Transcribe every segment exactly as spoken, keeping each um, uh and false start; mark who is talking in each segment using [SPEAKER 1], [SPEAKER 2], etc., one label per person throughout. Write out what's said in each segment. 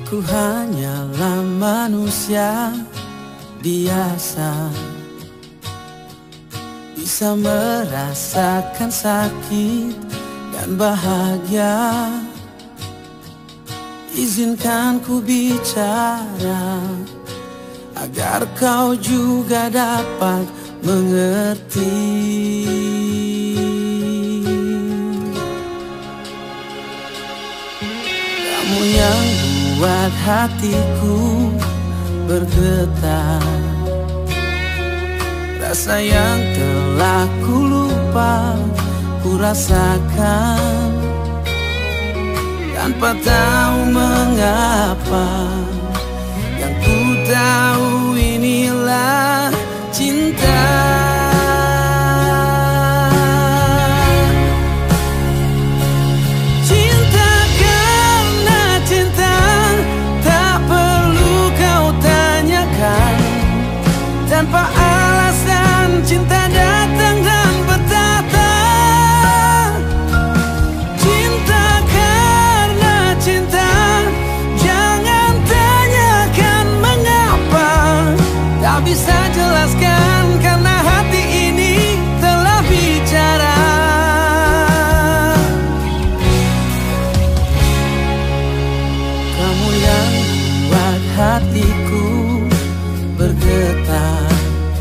[SPEAKER 1] Ku hanyalah manusia biasa, bisa merasakan sakit dan bahagia. Izinkan ku bicara agar kau juga dapat mengerti. Kamu yang buat hatiku bergetar, rasa yang telah ku lupa ku rasakan tanpa tahu mengapa. Yang ku tahu inilah cinta. Tanpa alasan cinta datang dan bertata. Cinta karena cinta, jangan tanyakan mengapa. Tak bisa jelaskan karena hati ini telah bicara. Kamu yang buat hatiku bergetar,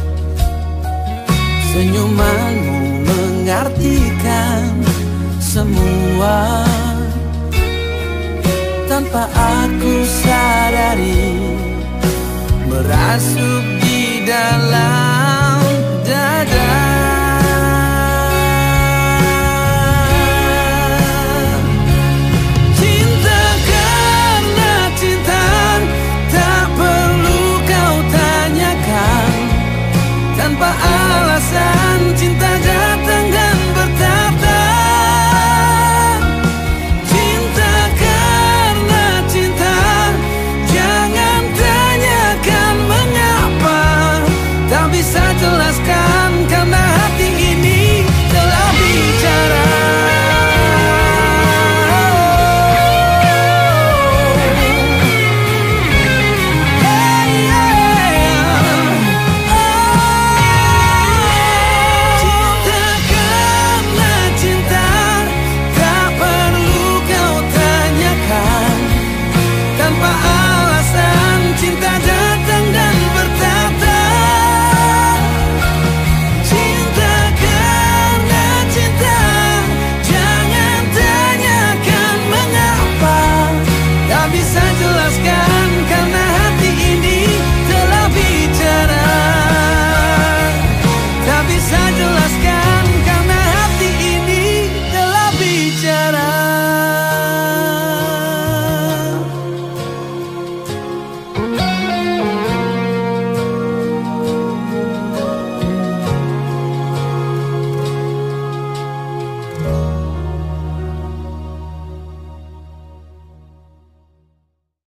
[SPEAKER 1] senyumanmu mengartikan semua. Tanpa aku sadari, merasuk di dalam